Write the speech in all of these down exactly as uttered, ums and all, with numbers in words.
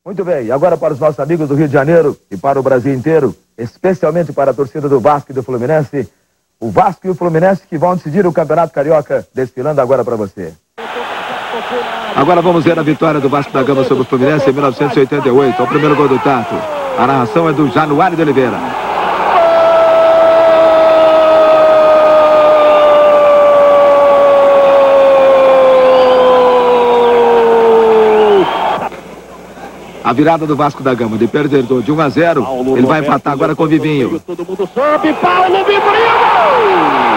Muito bem, agora para os nossos amigos do Rio de Janeiro e para o Brasil inteiro, especialmente para a torcida do Vasco e do Fluminense, o Vasco e o Fluminense que vão decidir o Campeonato Carioca, desfilando agora para você. Agora vamos ver a vitória do Vasco da Gama sobre o Fluminense em mil novecentos e oitenta e oito. O primeiro gol do Tato. A narração é do Januário de Oliveira. A virada do Vasco da Gama de perdedor de um a zero. Paulo Ele vai Roberto, empatar agora com o Vivinho. Todo mundo sobe, Paulo Vivinho!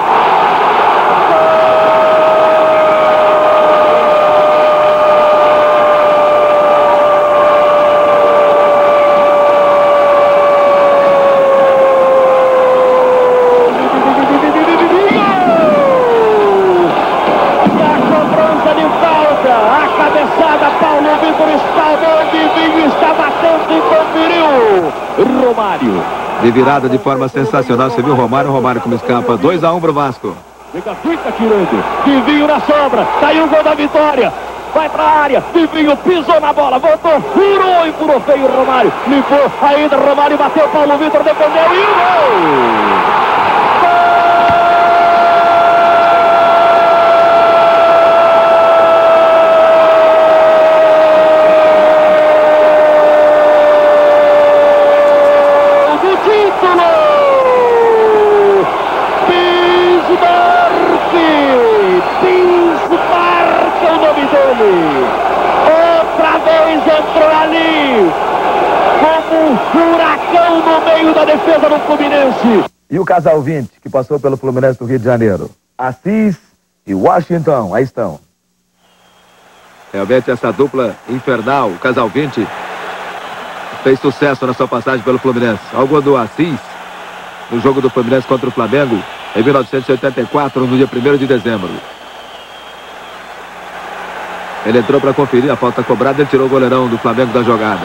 Romário. De virada de forma sensacional, você viu o Romário, o Romário como escapa, dois a um pro Vasco. Fica, fica tirando, Vivinho na sobra, saiu o gol da vitória, vai pra área, Vivinho pisou na bola, voltou, furou e furou feio o Romário, limpou, ainda Romário bateu, Paulo Vitor defendeu e o gol! Outra vez entrou ali como um furacão no meio da defesa do Fluminense. E o casal vinte que passou pelo Fluminense do Rio de Janeiro, Assis e Washington, aí estão. Realmente essa dupla infernal, o casal vinte, fez sucesso na sua passagem pelo Fluminense. Ao gol do Assis no jogo do Fluminense contra o Flamengo em mil novecentos e oitenta e quatro, no dia primeiro de dezembro. Ele entrou para conferir a falta cobrada, ele tirou o goleirão do Flamengo da jogada.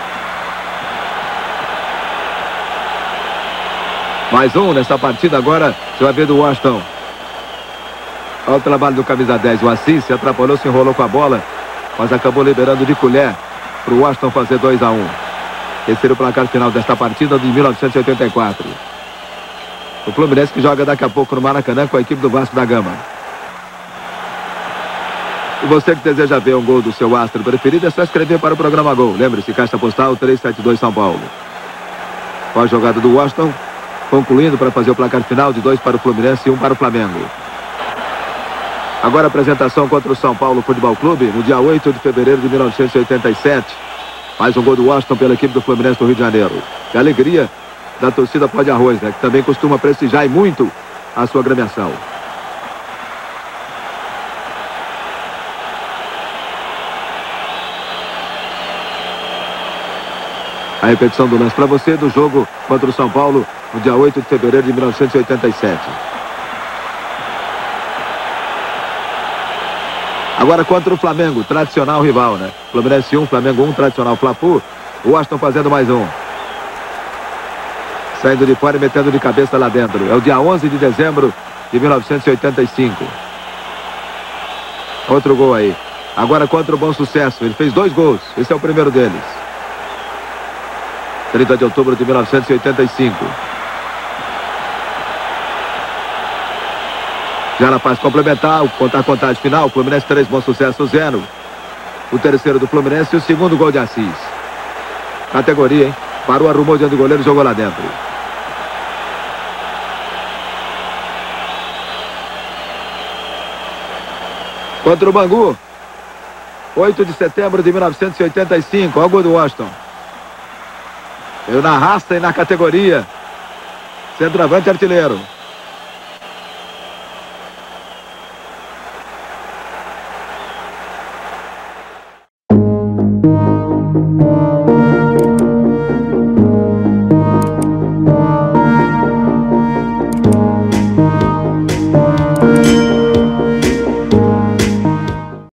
Mais um nessa partida agora, você vai ver do Washington. Olha o trabalho do camisa dez, o Assis se atrapalhou, se enrolou com a bola, mas acabou liberando de colher para o Washington fazer dois a um. Esse seria o placar final desta partida de mil novecentos e oitenta e quatro. O Fluminense que joga daqui a pouco no Maracanã com a equipe do Vasco da Gama. E você que deseja ver um gol do seu astro preferido, é só escrever para o programa Gol. Lembre-se, Caixa Postal trezentos e setenta e dois, São Paulo. Com a jogada do Washington, concluindo para fazer o placar final de dois para o Fluminense e um para o Flamengo. Agora a apresentação contra o São Paulo Futebol Clube, no dia oito de fevereiro de mil novecentos e oitenta e sete. Mais um gol do Washington pela equipe do Fluminense do Rio de Janeiro. E a alegria da torcida Pó de Arroz, né, que também costuma prestigiar e muito a sua agremiação. A repetição do lance para você do jogo contra o São Paulo no dia oito de fevereiro de mil novecentos e oitenta e sete. Agora contra o Flamengo, tradicional rival, né? Fluminense um, Flamengo um, tradicional Fla-Flu. O Washington fazendo mais um. Saindo de fora e metendo de cabeça lá dentro. É o dia onze de dezembro de mil novecentos e oitenta e cinco. Outro gol aí. Agora contra o Bom Sucesso. Ele fez dois gols. Esse é o primeiro deles. trinta de outubro de mil novecentos e oitenta e cinco. Já na fase complementar, contar a contagem final, Fluminense três, Bom Sucesso zero. O terceiro do Fluminense e o segundo gol de Assis. Categoria, hein? Parou, arrumou diante do goleiro e jogou lá dentro. Contra o Bangu, oito de setembro de mil novecentos e oitenta e cinco, olha o gol do Washington. Eu na raça e na categoria. Centroavante artilheiro.